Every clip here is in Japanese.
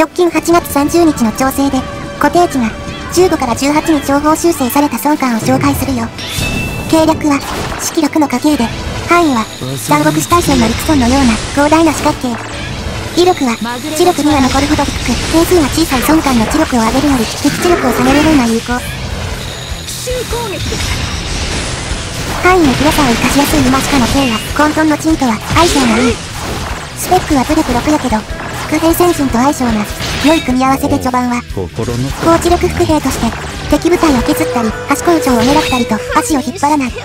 直近8月30日の調整で、固定値が15から18に情報修正された相関を紹介するよ。計略は、式6の家系で、範囲は、三国志大戦の陸村のような広大な四角形。威力は、知力には残るほど低く、点数が小さい相関の知力を上げるより、敵知力を下げる分が有効。 奇襲攻撃です。 範囲の広さを生かしやすい今しかの剣や混沌の鎮とは相性がいい。スペックは武力6やけど、伏兵戦陣と相性が良い組み合わせで序盤は高知力伏兵として敵部隊を削ったり端工場を狙ったりと足を引っ張らない。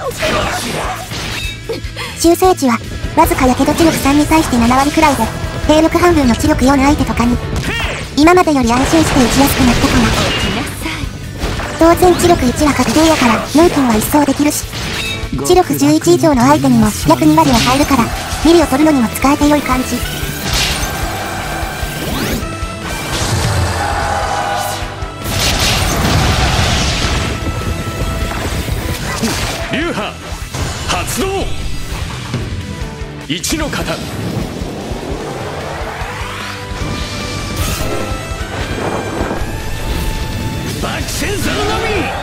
修正値はわずかやけど知力3に対して7割くらいで兵力半分の知力4相手とかに今までより安心して打ちやすくなったかな。当然知力1は確定やから納金は一掃できるし、知力11以上の相手にも約2割は入るからミリを取るのにも使えて良い感じ。 流派発動。1の型。爆戦争の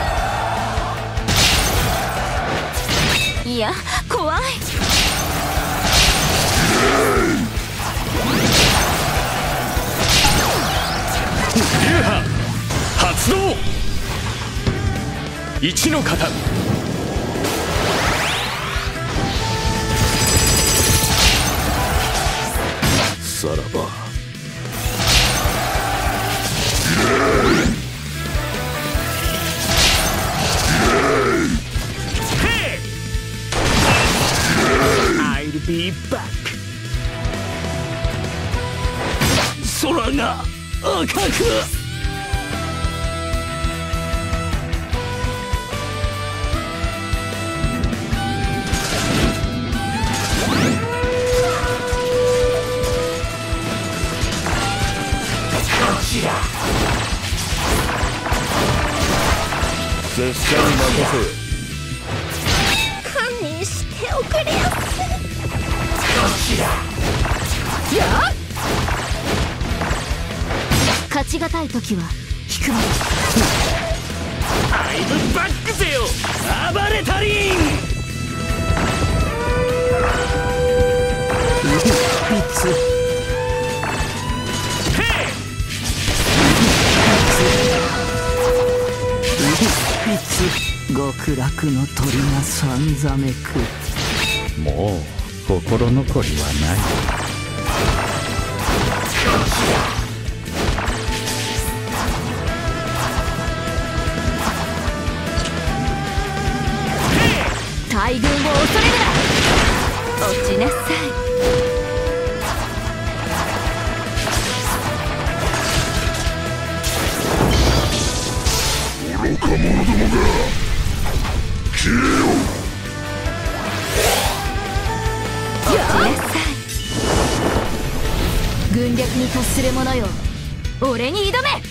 み。 いや怖い。 流派発動。1の型。さらばI'll be back。 空が赤く。拙者に任せ。 堪忍しておくれやす。やっ勝ちがたい時は引くまで。 アイブバックぜよ暴れたりん。 ビツ極楽の鳥がさんざめく。 もう心残りはない。 大軍を恐れるな。落ちなさい。 愚か者どもが消えよ。 落ちなさい。軍略に達する者よ、俺に挑め。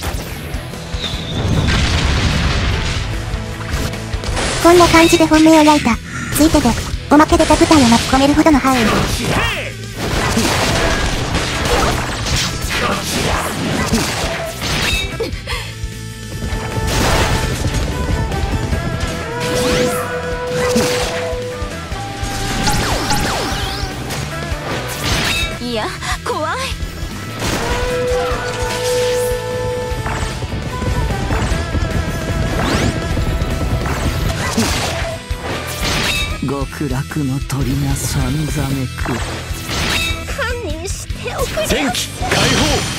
こんな感じで本命を焼いた。ついてでおまけで他部隊を巻き込めるほどの範囲。 いや怖い。 極楽の鳥がさんざめく。 堪忍しておくれ。 前期解放。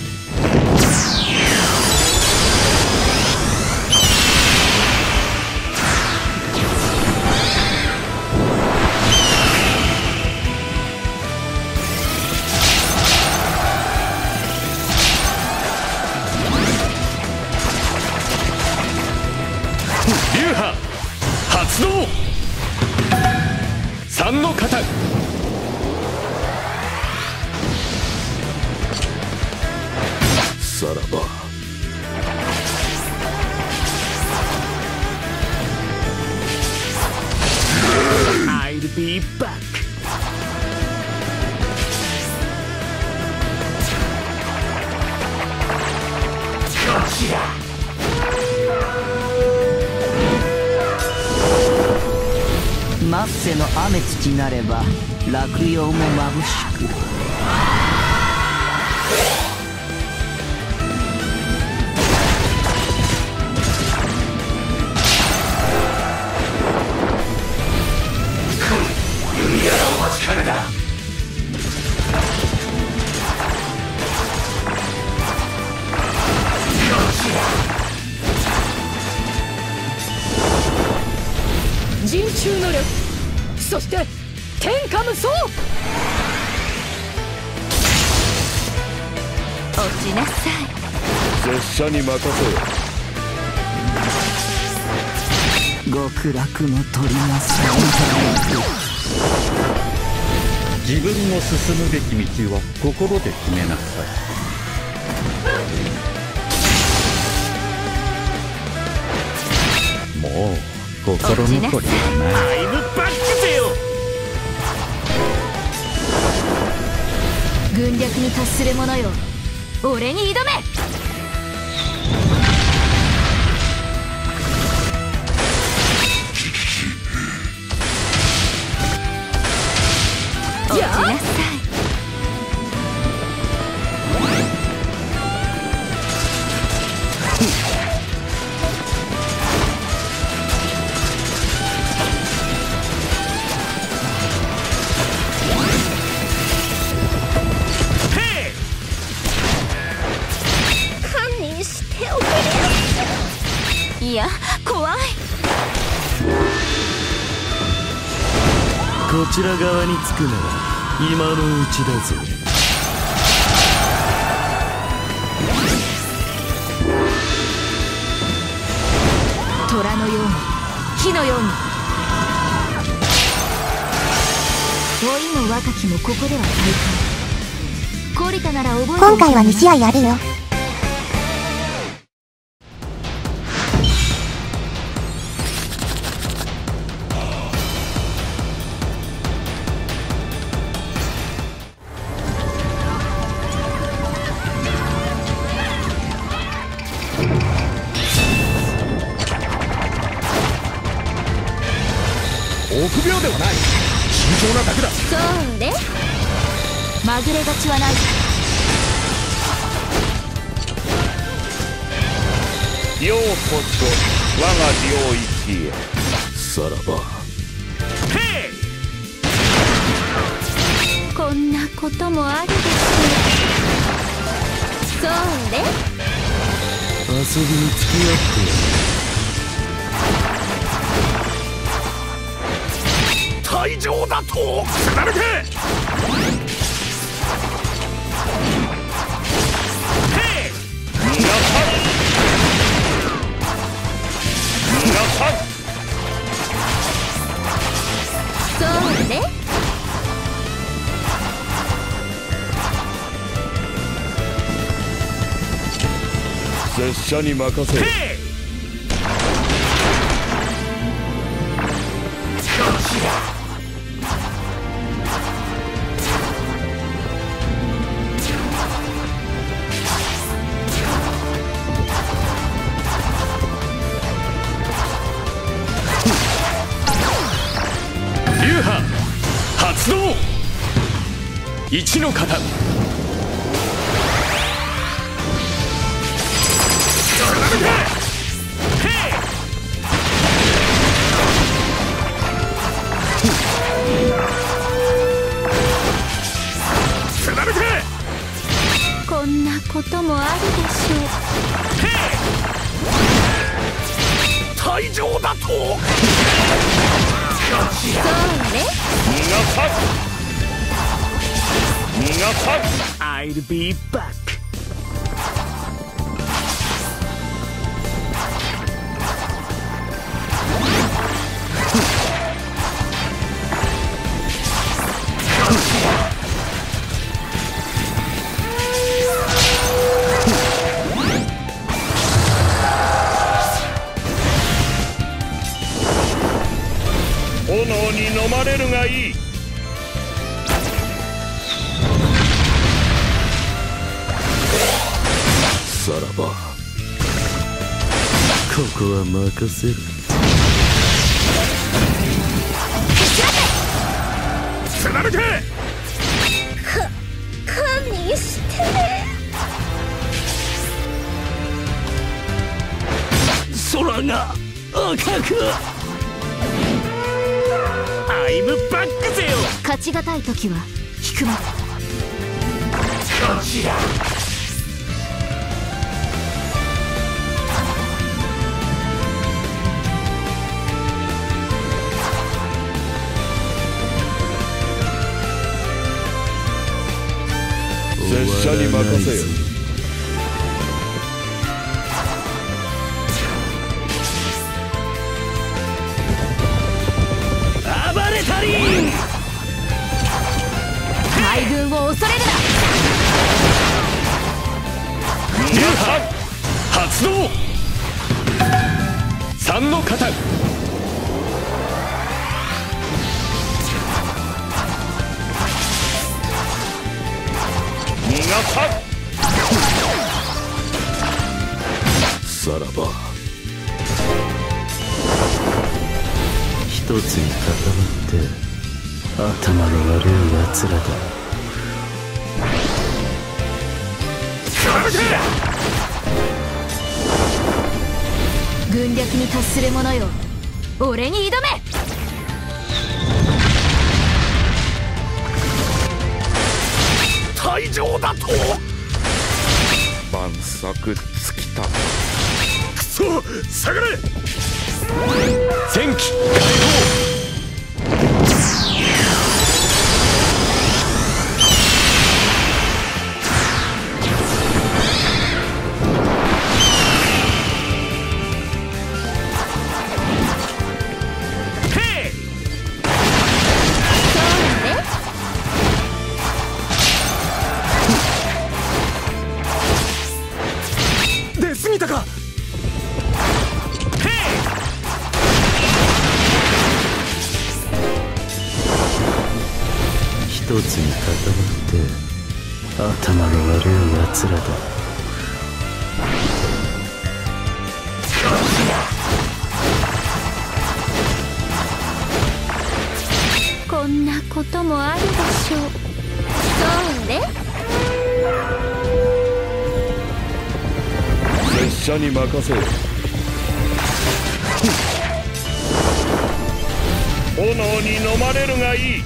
流派発動。3の型。さらばI'll be back。 流ナッセの雨土なれば落葉もまぶしく。 弓矢お待ちかねだ。 人中の力、そして天下無双。落ちなさい。 拙者に任せよ。 極楽の鳥がさんざめく。 自分の進むべき道は心で決めなさい。もう心残りはない。 タイムバックせよ。 軍略に達する者よ、俺に挑め。落ちなさい。いや、怖い。 こちら側につくなら今のうちだぜ。 虎のように、火のように。老いも若きもここでは大会。懲りたなら覚えておきな。 今回は2試合あるよ。 臆病ではない。慎重なだけだ。 そうね。まぐれ勝ちはない。 ようこそ我が領域へ。さらば。 こんなこともあるでしょう。そうね。 遊びに付き合ってやる。 退場だとくだらけ。 そうね。 拙者に任せよ。 流派発動。一の型。 こんなこともあるでしょう。 退場だと。 そうね。 逃がさん。 I'll be back。 炎に飲まれるがいい。さらば。 ここは任せる。 貫け。 堪忍して空が赤く。アイムバックぜよ。 勝ちがたい時は引くまで。 こちら。 拙者に任せよ。 暴れたり。 大軍を恐れるな。 発動。三の型。逃がさ。 さらば一つに固まって頭の悪いやつらだ。 軍略に達する者よ、俺に挑め。 退場だと。 万策尽きた。 クソ、下がれ。戦機解放。 一つに固まって頭の悪いやつらだ。 こんなこともあるでしょう。そうね。 拙者に任せよ。 炎に飲まれるがいい。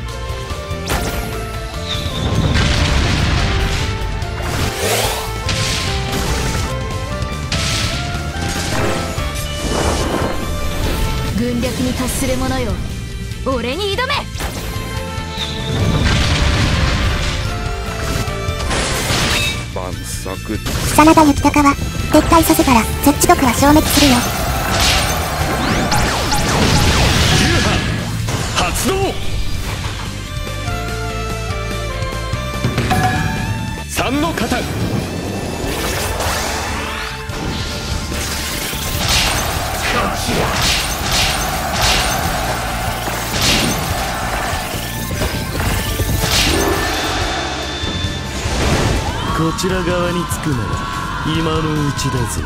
軍略に達する者よ、俺に挑め。 万策。 真田幸高は撤退させたら設置国は消滅するよ。 発動。三の型。 こちら側につくなら今のうちだぞ。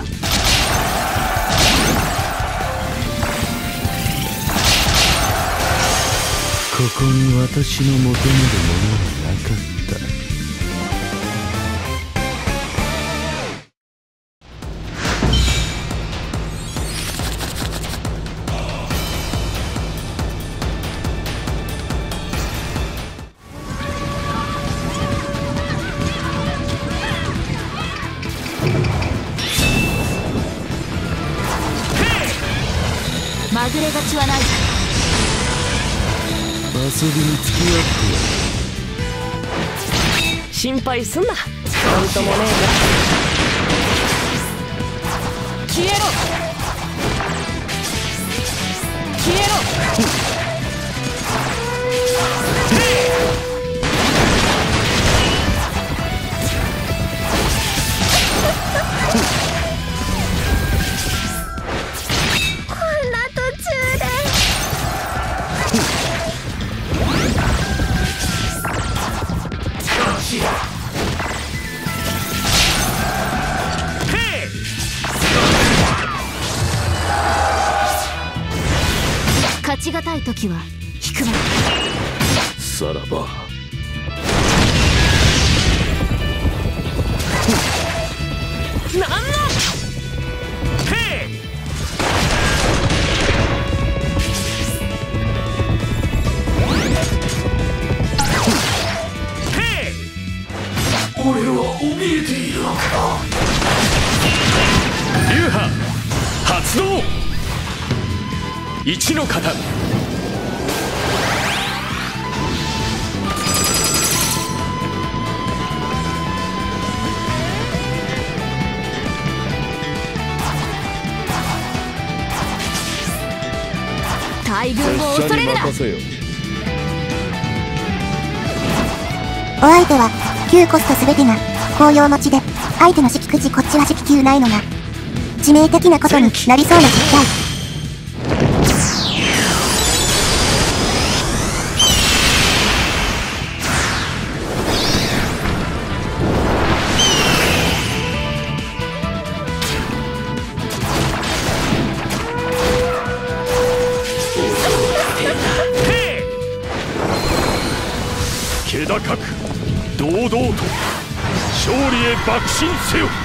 ここに私の求めるものはなかった。 まぐれ勝ちはない。 遊びに付き合って心配すんな。なんともねえ。消えろ消えろ。 勝ちがたい時は引くまで。 さらばなんのへい俺は怯えているのか。 流派発動。一の型。 大軍を恐れるな。 拙者に任せよ。 お相手は9コスト全てが紅葉持ちで、相手の式くじこっちは式9ないのが致命的なことになりそうな実態。 気高く堂々と勝利へ爆心せよ。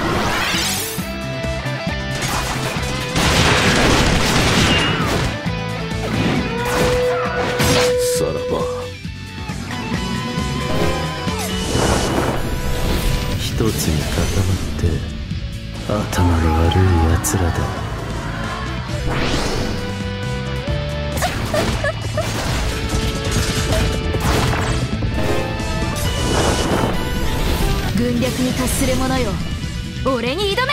さらば一つに固まって頭の悪い奴らだ。 軍略に達する者よ、俺に挑め。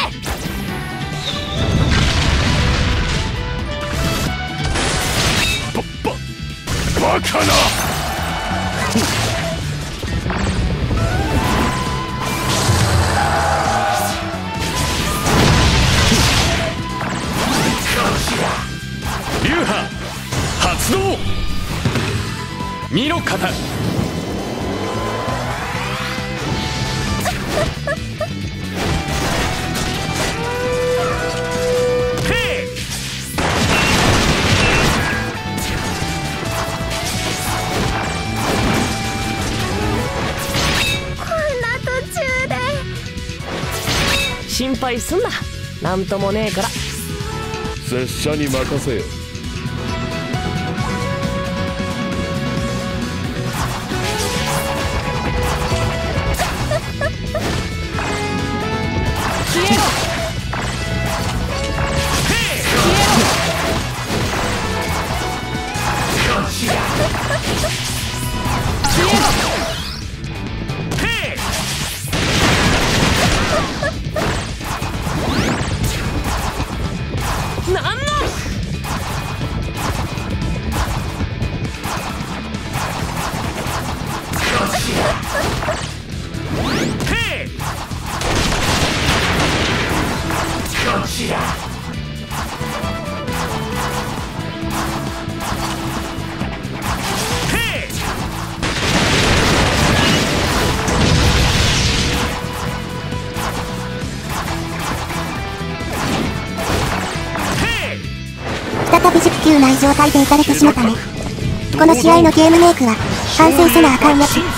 バカな。 流派発動。二の型。 心配すんな、なんともねえから。 拙者に任せよ。 消えろ。なんの再び式9ない状態でいかれてしまったね。この試合のゲームメイクは反省せなあかんやつ。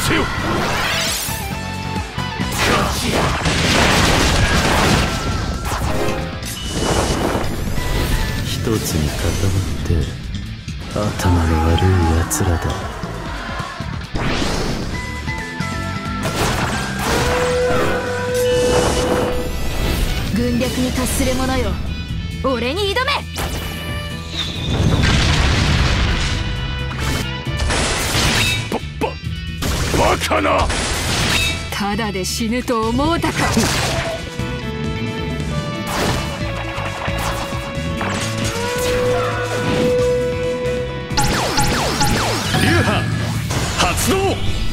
一つに固まって頭の悪い奴らだ。 軍略に達する者よ、俺に挑め。 バカな。 ただで死ぬと思うたか。 流派発動。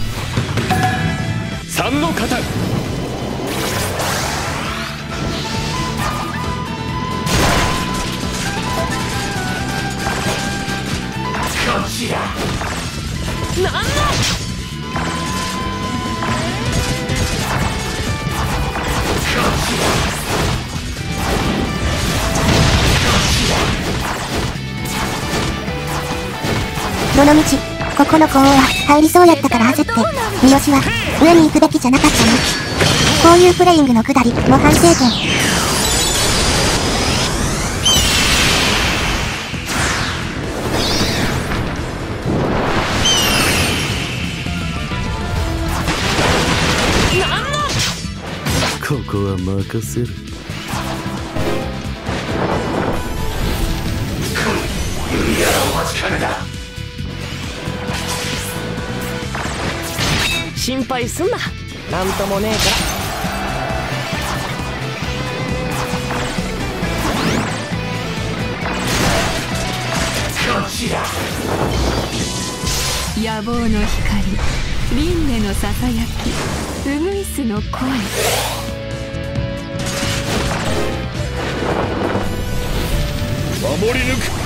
三の型。なんのどの道ここの高音は入りそうやったから焦って、三好は上に行くべきじゃなかったね。こういうプレイングのくだりも反省点。 ここは任せる。 心配すんな、なんともねえから。 野望の光、輪廻のささやき、ウグイスの声。 守り抜く。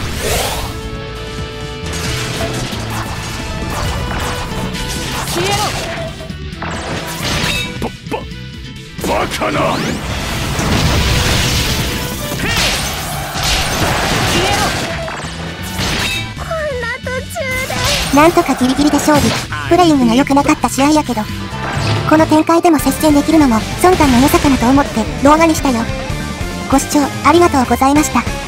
消えろ。 バカな。 なんとかギリギリで勝利。プレイングの良くなかった試合やけど、この展開でも接戦できるのも孫感の良さかなと思って動画にしたよ。ご視聴ありがとうございました。